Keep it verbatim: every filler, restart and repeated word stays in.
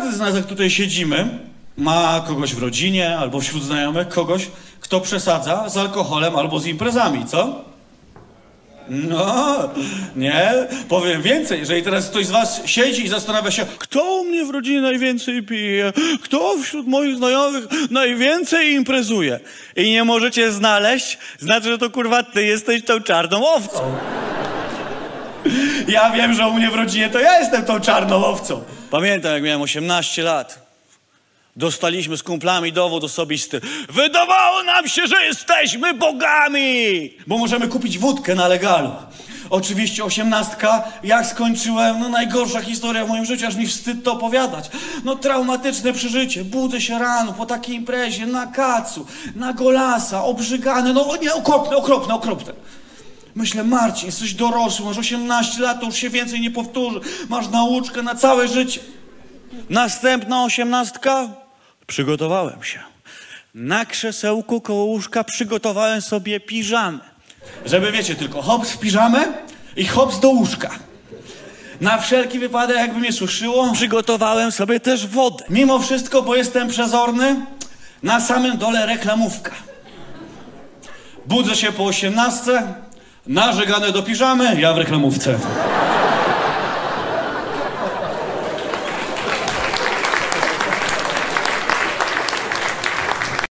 każdy z nas, jak tutaj siedzimy, ma kogoś w rodzinie albo wśród znajomych, kogoś, kto przesadza z alkoholem albo z imprezami, co? No, nie, powiem więcej, jeżeli teraz ktoś z was siedzi i zastanawia się, kto u mnie w rodzinie najwięcej pije, kto wśród moich znajomych najwięcej imprezuje i nie możecie znaleźć, znaczy, że to kurwa ty jesteś tą czarną owcą. Ja wiem, że u mnie w rodzinie to ja jestem tą czarną owcą. Pamiętam, jak miałem osiemnaście lat. Dostaliśmy z kumplami dowód osobisty. Wydawało nam się, że jesteśmy bogami! Bo możemy kupić wódkę na legalu. Oczywiście osiemnastka, jak skończyłem, no najgorsza historia w moim życiu, aż mi wstyd to opowiadać. No traumatyczne przeżycie, budzę się rano po takiej imprezie, na kacu, na golasa, obrzygany, no nie, okropne, okropne, okropne. Myślę, Marcin, jesteś dorosły, masz osiemnaście lat, to już się więcej nie powtórzy. Masz nauczkę na całe życie. Następna osiemnastka, przygotowałem się. Na krzesełku koło łóżka przygotowałem sobie piżamę. Żeby, wiecie, tylko hops w piżamę i hops do łóżka. Na wszelki wypadek, jakby mnie suszyło, przygotowałem sobie też wodę. Mimo wszystko, bo jestem przezorny, na samym dole reklamówka. Budzę się po osiemnastce, narzegany do piżamy, ja w reklamówce.